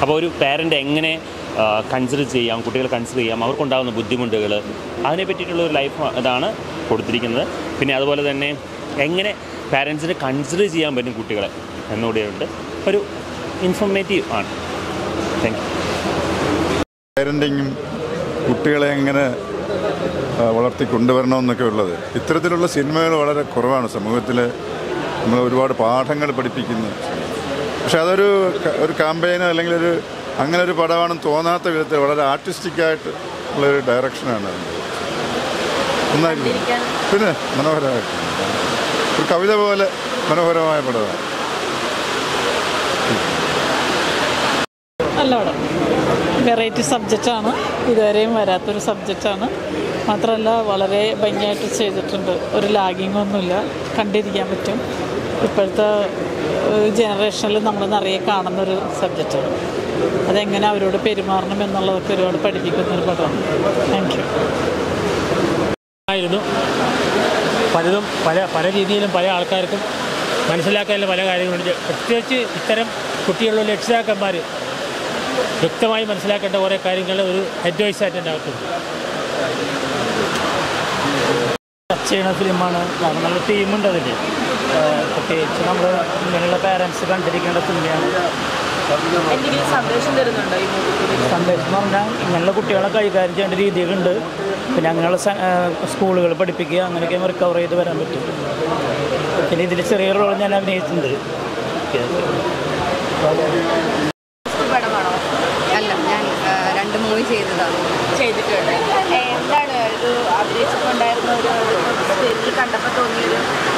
അപ്പോൾ ഒരു പാരൻ്റ് എങ്ങനെ കൺസിഡർ ചെയ്യാം, കുട്ടികളെ കൺസിഡർ ചെയ്യാം, അവർക്കുണ്ടാകുന്ന ബുദ്ധിമുട്ടുകൾ, അതിനെ പറ്റിയിട്ടുള്ള ഒരു ലൈഫ് ഇതാണ് കൊടുത്തിരിക്കുന്നത്. പിന്നെ അതുപോലെ തന്നെ എങ്ങനെ പാരൻസിനെ കൺസിഡർ ചെയ്യാൻ പറ്റും കുട്ടികളെ എന്നുകൂടിയുണ്ട്. ഒരു ഇൻഫോർമേറ്റീവ് ആണ്. Thank you. പാരൻറ്റിങ്ങും കുട്ടികളെ എങ്ങനെ വളർത്തിക്കൊണ്ടുവരണമെന്നൊക്കെ ഉള്ളത്, ഇത്തരത്തിലുള്ള സിനിമകൾ വളരെ കുറവാണ് സമൂഹത്തിൽ. നമ്മൾ ഒരുപാട് പാഠങ്ങൾ പഠിപ്പിക്കുന്നു. പക്ഷെ അതൊരു ക്യാമ്പയിനോ അല്ലെങ്കിൽ അങ്ങനെ ഒരു പടമാണെന്ന് തോന്നാത്ത വിധത്തിൽ വളരെ ആർട്ടിസ്റ്റിക്കായിട്ട് ഉള്ളൊരു ഡയറക്ഷനാണ് അതിൻ്റെ. ഒന്നായിരിക്കും പിന്നെ മനോഹരമായിട്ട് ഒരു കവിത പോലെ മനോഹരമായ പടമാണ്. നല്ല പടം. വെറൈറ്റി സബ്ജക്റ്റാണ്, ഇതുവരെയും വരാത്തൊരു സബ്ജക്റ്റാണ്. മാത്രമല്ല വളരെ ഭംഗിയായിട്ട് ചെയ്തിട്ടുണ്ട്. ഒരു ലാഗിങ്ങൊന്നുമില്ല, കണ്ടിരിക്കാൻ പറ്റും. ഇപ്പോഴത്തെ ജനറേഷനിൽ നമ്മൾ നിറയെ കാണുന്നൊരു സബ്ജക്റ്റാണ്. അതെങ്ങനെ അവരോട് പെരുമാറണം എന്നുള്ളതൊക്കെ ഒരുപാട് പഠിപ്പിക്കുന്നൊരു പടമാണ്. Thank you. ആയിരുന്നു പലതും പല രീതിയിലും പല ആൾക്കാർക്കും മനസ്സിലാക്കാനുള്ള പല കാര്യങ്ങളുണ്ട്. പ്രത്യേകിച്ച് ഇത്തരം കുട്ടികളുള്ള രക്ഷിതാക്കന്മാർ വ്യക്തമായി മനസ്സിലാക്കേണ്ട കുറേ കാര്യങ്ങൾ ഒരു അഡ്വൈസായിട്ട് എൻ്റെ അകത്തുണ്ട്. ടച്ച് ചെയ്യുന്ന ഫിലിമാണ്. കാരണം നല്ല ടീമുണ്ട് അതിൽ. പ്രത്യേകിച്ച് നമ്മൾ ഇങ്ങനെയുള്ള പാരൻസ് കണ്ടിരിക്കേണ്ട സിനിമയാണ്. സന്ദേശം തരുന്നുണ്ടോ ഈ മൂവി? സന്ദേശം എന്ന് പറഞ്ഞാൽ ഇങ്ങനെയുള്ള കുട്ടികളെ കൈകാര്യം ചെയ്യേണ്ട രീതികളുണ്ട്. പിന്നെ അങ്ങനെയുള്ള സ്കൂളുകൾ പഠിപ്പിക്കുക, അങ്ങനെയൊക്കെ റിക്കവർ ചെയ്ത് വരാൻ പറ്റും. പിന്നെ ഇതിൽ ചെറിയ റോൾ ഞാൻ അഭിനയിച്ചിട്ടുണ്ട്. പടമാണോ? അല്ല, ഞാൻ 2 മൂവി ചെയ്തിട്ടുണ്ട്. എന്താണ് ഒരു അഭിനയിച്ചിട്ടുണ്ടായിരുന്ന ഒരു സ്റ്റേജിൽ കണ്ടപ്പോൾ തോന്നിയൊരു